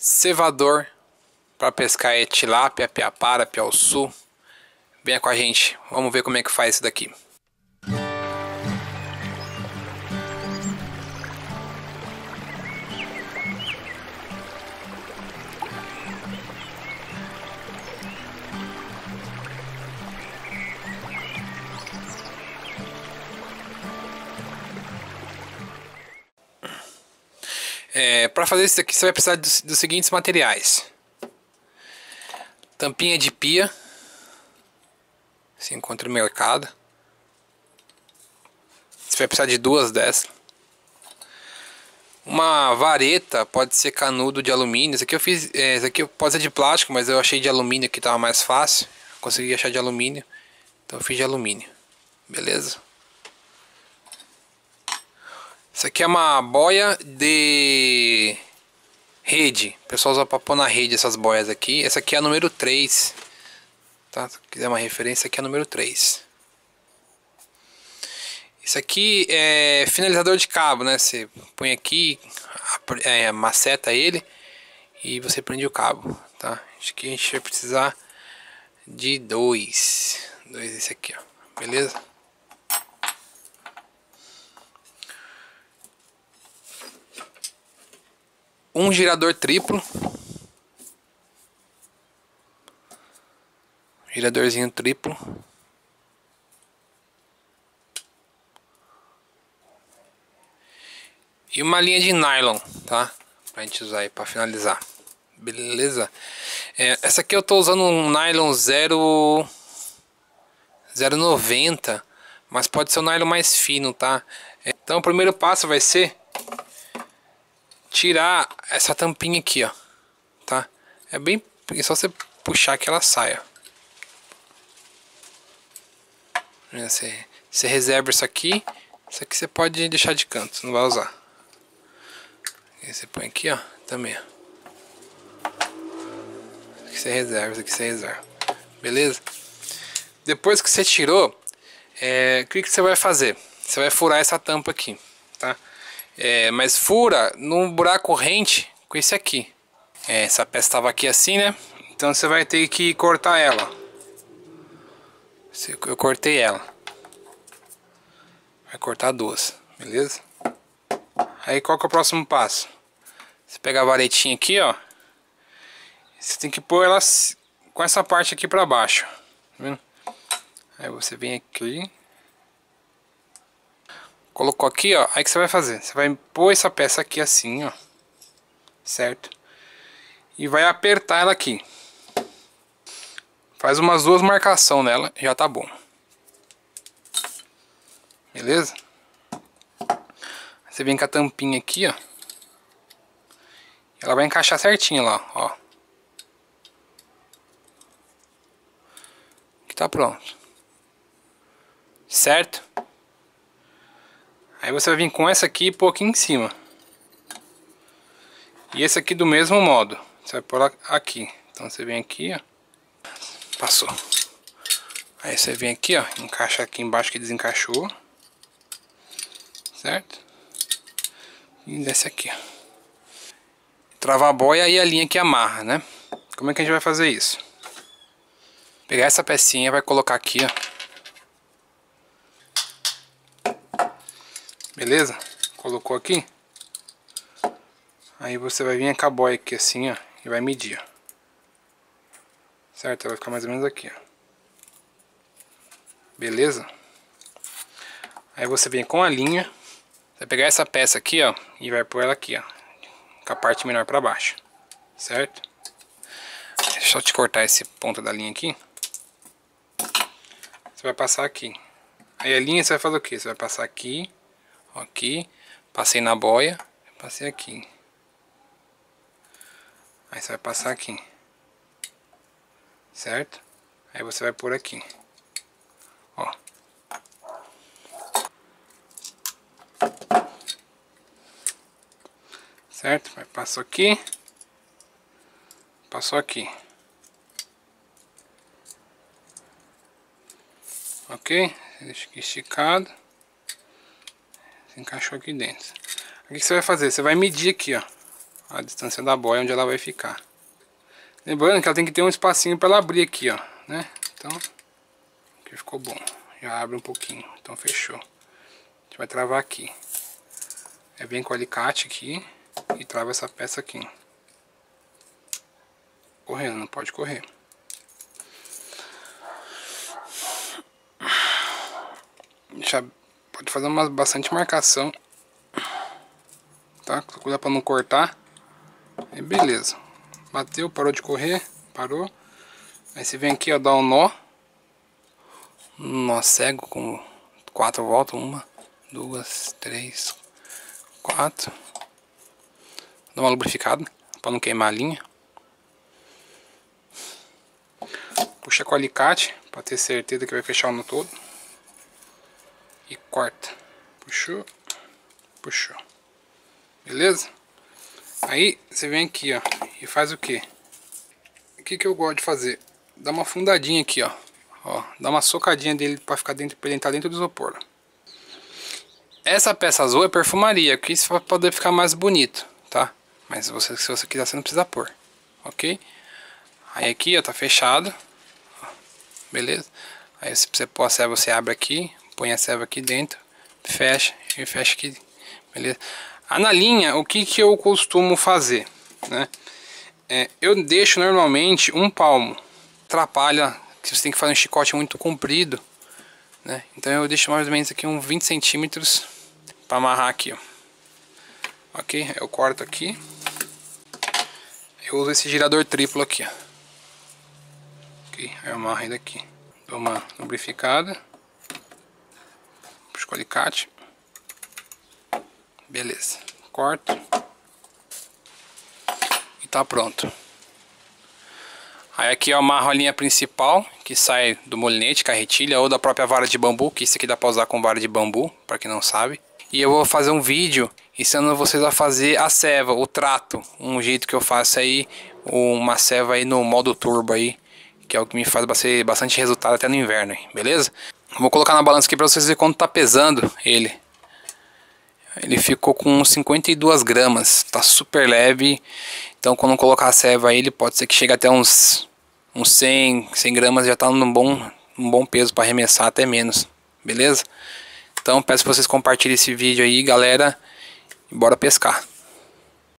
Cevador para pescar é tilápia, piapara, piauçu. Venha com a gente, vamos ver como é que faz isso daqui. Para fazer isso aqui você vai precisar dos seguintes materiais: tampinha de pia, se encontra no mercado. Você vai precisar de duas dessas. Uma vareta, pode ser canudo de alumínio. Esse aqui eu fiz, esse aqui pode ser de plástico, mas eu achei de alumínio que tava mais fácil. Consegui achar de alumínio, então eu fiz de alumínio. Beleza? Isso aqui é uma boia de rede. O pessoal usa para pôr na rede essas boias aqui. Essa aqui é a número 3. Tá? Se quiser uma referência, aqui é a número 3. Isso aqui é finalizador de cabo, né? Você põe aqui, maceta ele e você prende o cabo, tá? Acho que a gente vai precisar de dois desse aqui, ó. Beleza? Um girador triplo. Giradorzinho triplo. E uma linha de nylon, tá? Pra gente usar aí pra finalizar. Beleza? Essa aqui eu tô usando um nylon 0,90, mas pode ser um nylon mais fino, tá? Então o primeiro passo vai ser tirar essa tampinha aqui, ó, tá? É só você puxar que ela saia. Você reserva isso aqui você pode deixar de canto, não vai usar. E você põe aqui, ó, também, ó. Isso aqui você reserva, isso aqui você reserva. Beleza? Depois que você tirou, o que você vai fazer? Você vai furar essa tampa aqui, tá? Mas fura num buraco rente com esse aqui. Essa peça estava aqui assim, né? Então você vai ter que cortar ela. Eu cortei ela. Vai cortar duas, beleza? Aí qual que é o próximo passo? Você pega a varetinha aqui, ó. Você tem que pôr ela com essa parte aqui pra baixo, tá vendo? Aí você vem aqui, colocou aqui, ó. Aí o que você vai fazer? Você vai pôr essa peça aqui assim, ó, certo? E vai apertar ela aqui. Faz umas duas marcações nela, já tá bom. Beleza? Você vem com a tampinha aqui, ó. Ela vai encaixar certinho lá, ó. Aqui tá pronto. Certo? Aí você vai vir com essa aqui e pôr aqui em cima. E esse aqui do mesmo modo. Você vai pôr aqui. Então você vem aqui, ó. Passou. Aí você vem aqui, ó. Encaixa aqui embaixo que desencaixou. Certo? E desce aqui, ó. Travar a boia e a linha que amarra, né? Como é que a gente vai fazer isso? Pegar essa pecinha e vai colocar aqui, ó. Beleza? Colocou aqui. Aí você vai vir com a boia aqui assim, ó. E vai medir, ó. Certo? Ela vai ficar mais ou menos aqui, ó. Beleza? Aí você vem com a linha. Vai pegar essa peça aqui, ó. E vai pôr ela aqui, ó. Com a parte menor pra baixo. Certo? Deixa eu te cortar esse ponto da linha aqui. Você vai passar aqui. Aí a linha você vai fazer o que? Você vai passar aqui. Ó, aqui. Passei na boia. Passei aqui. Aí você vai passar aqui. Certo? Aí você vai pôr aqui. Ó. Certo? Vai, passou aqui. Passou aqui. Ok? Deixa aqui esticado. Se encaixou aqui dentro. O que você vai fazer? Você vai medir aqui, ó. a distância da boia onde ela vai ficar. Lembrando que ela tem que ter um espacinho para ela abrir aqui, ó, né? Então, aqui ficou bom. Já abre um pouquinho, então fechou. A gente vai travar aqui. Aí vem com o alicate aqui e trava essa peça aqui. Correndo, não pode correr. Já pode fazer bastante marcação, tá? Cuidar para não cortar. E beleza. Bateu, parou de correr, parou. Aí você vem aqui, ó, dá um nó cego com 4 voltas, 1, 2, 3, 4. Dá uma lubrificada para não queimar a linha. Puxa com o alicate para ter certeza que vai fechar o nó todo. E corta. Puxou, puxou. Beleza? Aí você vem aqui, ó, e faz o que? O que eu gosto de fazer? Dá uma fundadinha aqui, ó. Ó, dá uma socadinha dele para ficar dentro, para ele entrar dentro do isopor. Essa peça azul é perfumaria, que isso vai poder ficar mais bonito, tá? Mas se você quiser, você não precisa pôr, ok? Aí aqui, ó, tá fechado, beleza? Aí se você pôr a serva, você abre aqui, põe a serva aqui dentro, fecha e fecha aqui, beleza? Na linha, o que eu costumo fazer, né? Eu deixo normalmente 1 palmo, atrapalha, que você tem que fazer um chicote muito comprido, né? Então eu deixo mais ou menos aqui uns 20 centímetros para amarrar aqui, ó. Ok? Eu corto aqui. Eu uso esse girador triplo aqui, ó. Ok? Aí eu amarro ele aqui. Dou uma lubrificada. Puxo com o alicate. Beleza. Corto. E tá pronto. Aí aqui eu amarro a linha principal, que sai do molinete, carretilha, ou da própria vara de bambu, que isso aqui dá pra usar com vara de bambu, pra quem não sabe. E eu vou fazer um vídeo ensinando vocês a fazer a serva, o trato, um jeito que eu faço aí, uma serva aí no modo turbo aí, que é o que me faz bastante resultado até no inverno, beleza? Vou colocar na balança aqui pra vocês verem quanto tá pesando ele. Ele ficou com 52 gramas, tá super leve. Então quando colocar a serva aí, ele pode ser que chegue até uns 100 gramas, já tá num bom peso para arremessar, até menos, beleza? Então peço que vocês compartilhem esse vídeo aí, galera, e bora pescar.